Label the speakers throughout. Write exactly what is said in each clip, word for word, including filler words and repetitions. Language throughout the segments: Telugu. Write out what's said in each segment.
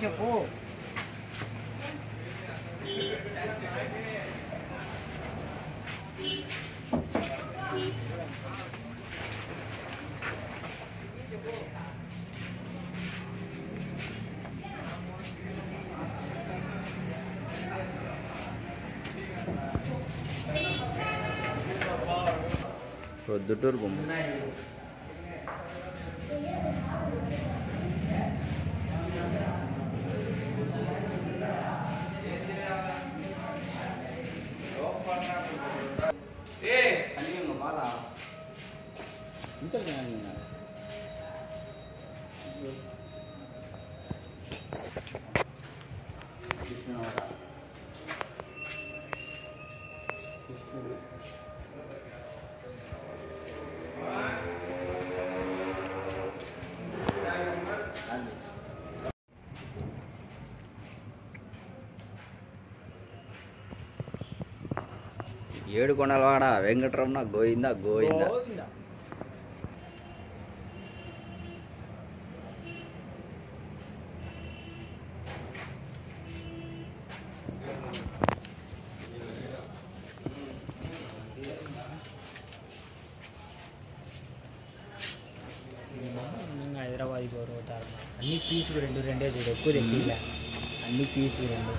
Speaker 1: చెప్పు.
Speaker 2: ప్రొద్దుటూరు బొమ్మ. ఏడు కొండలవాడ వెంకటరమణ గోవింద గోవింద.
Speaker 1: హైదరాబాద్ పోతారు అన్ని పీసులు రెండు రెండే చూడు ఎక్కువ తెప్పిలే అన్ని పీసులు రెండు.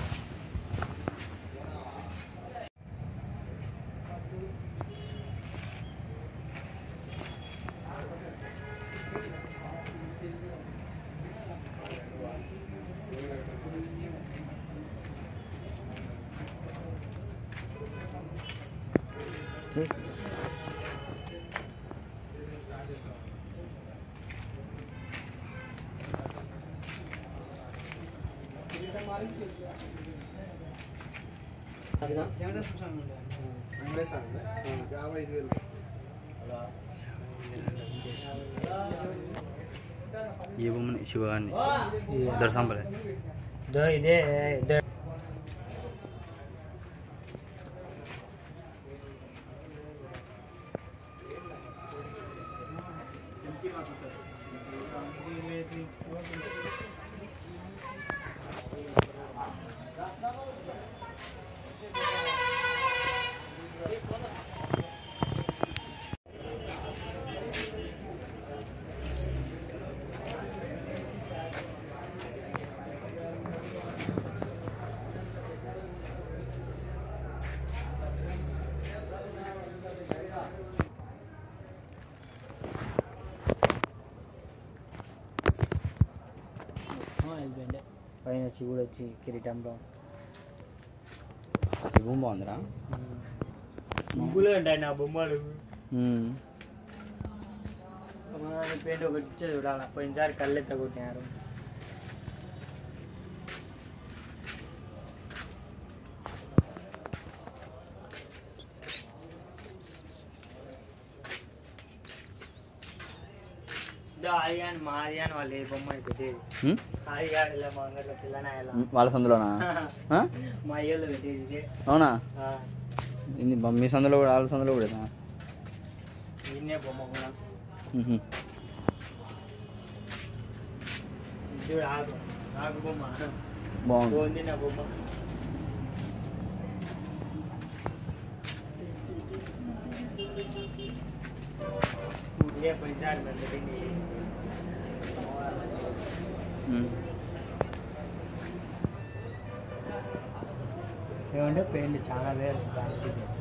Speaker 2: ఏ బొమ్మని శివగాన్ని దర్శంపలే
Speaker 1: ఇదే పైన శివుడు వచ్చి కిరీటంలో
Speaker 2: బొమ్మ బాగుందిరా.
Speaker 1: ముగ్గులు ఉంటాయి నా బొమ్మలు. పెయింట్ ఒకటి ఇచ్చే చూడాలి. పోయినసారి కళ్ళెత్త కొట్టినారు. అది కానీ మాది కానీ వాళ్ళు ఏ బొమ్మ పెట్టేది అది కాదు ఇలా మా అంగట్లో పిల్లనాయలా
Speaker 2: వాళ్ళ సందులోనా?
Speaker 1: మా అయ్యోళ్ళు పెట్టేది ఇదే.
Speaker 2: అవునా? మీ సందులో కూడా వాళ్ళ సందులో కూడా
Speaker 1: దీన్నే బొమ్మ కూడా చూడు ఆకు ఆకు బొమ్మ బాగుంది నా బొమ్మ. ఇదే పోయినసారి పెట్టింది. ఏమంటే పెయింట్ చాలా వేరు దానికి.